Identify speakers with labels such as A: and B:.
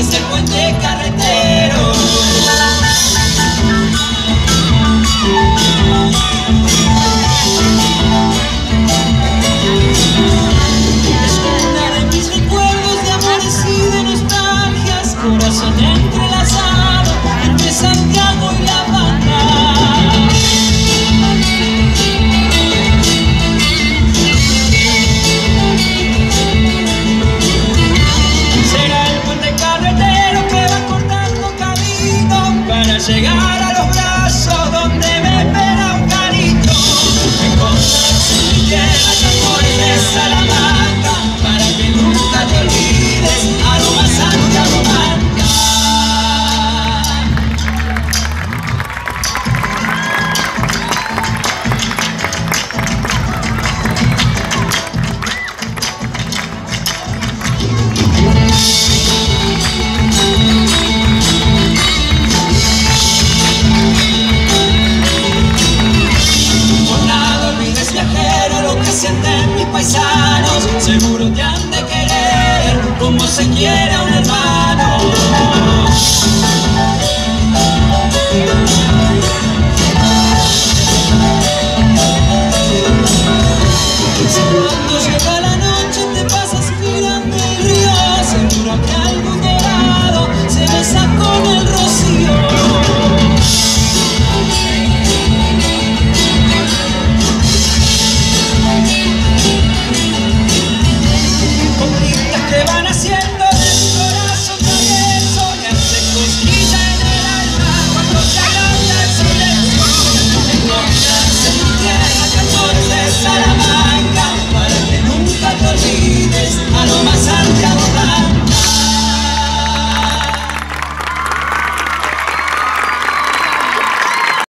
A: es el puente carretero. Es una de mis recuerdos de amores y de nostalgias, corazón entrelazado entre Santiago y La Banda. Llegar a los brazos donde me espera un carito, encontrarse en mi tierra tambores de Salamanca, para que nunca te olvides aroma Santiago Manta. Sienten mis paisanos, seguro te han de querer como se quiere.